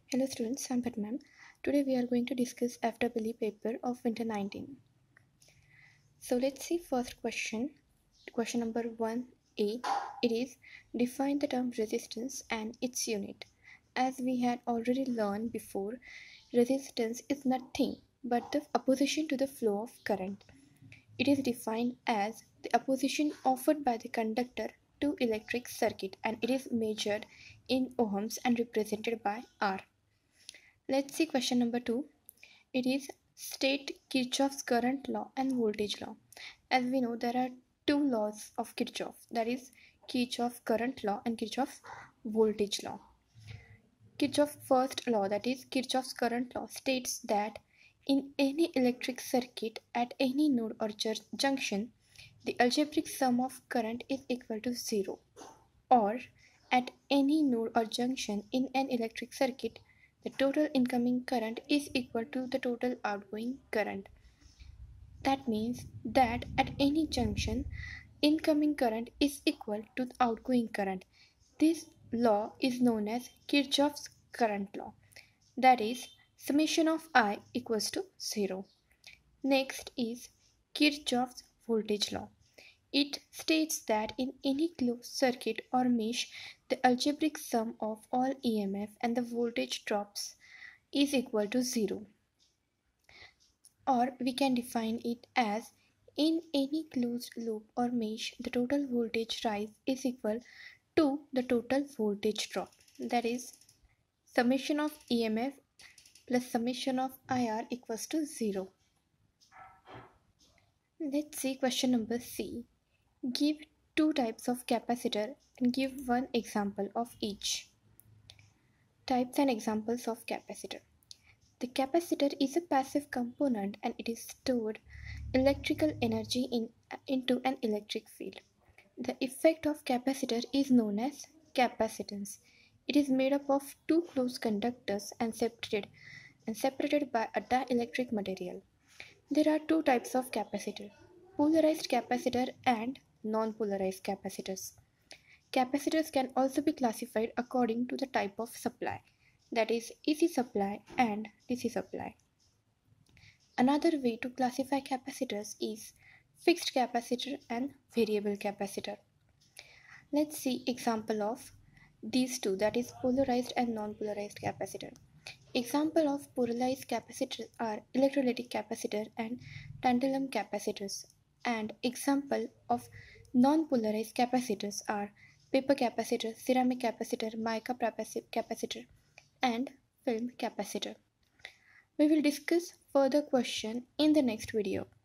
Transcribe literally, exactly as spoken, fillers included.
Hello students, I'm Padmam. Today we are going to discuss F W E paper of winter nineteen. So let's see first question. Question number one A. It is define the term resistance and its unit. As we had already learned before, resistance is nothing but the opposition to the flow of current. It is defined as the opposition offered by the conductor to electric circuit, and it is measured in ohms and represented by R. Let's see question number two. It is state Kirchhoff's current law and voltage law. As we know, there are two laws of Kirchhoff, that is Kirchhoff's current law and Kirchhoff's voltage law. Kirchhoff's first law, that is Kirchhoff's current law, states that in any electric circuit at any node or junction, the algebraic sum of current is equal to zero, or at any node or junction in an electric circuit, the total incoming current is equal to the total outgoing current. That means that at any junction, incoming current is equal to the outgoing current. This law is known as Kirchhoff's current law. That is, summation of I equals to zero. Next is Kirchhoff's voltage law. It states that in any closed circuit or mesh, the algebraic sum of all E M F and the voltage drops is equal to zero. Or we can define it as in any closed loop or mesh, the total voltage rise is equal to the total voltage drop. That is, summation of E M F plus summation of I R equals to zero. Let's see question number C. Give two types of capacitor and give one example of each. Types and examples of capacitor. The capacitor is a passive component and it is stored electrical energy in, into an electric field. The effect of capacitor is known as capacitance. It is made up of two closed conductors and separated, and separated by a dielectric material. There are two types of capacitor, polarized capacitor and non-polarized capacitors. Capacitors can also be classified according to the type of supply, that is A C supply and D C supply. Another way to classify capacitors is fixed capacitor and variable capacitor. Let's see example of these two, that is polarized and non-polarized capacitor. Example of polarized capacitors are electrolytic capacitor and tantalum capacitors, and example of non-polarized capacitors are paper capacitor, ceramic capacitor, mica capacitor, and film capacitor. We will discuss further question in the next video.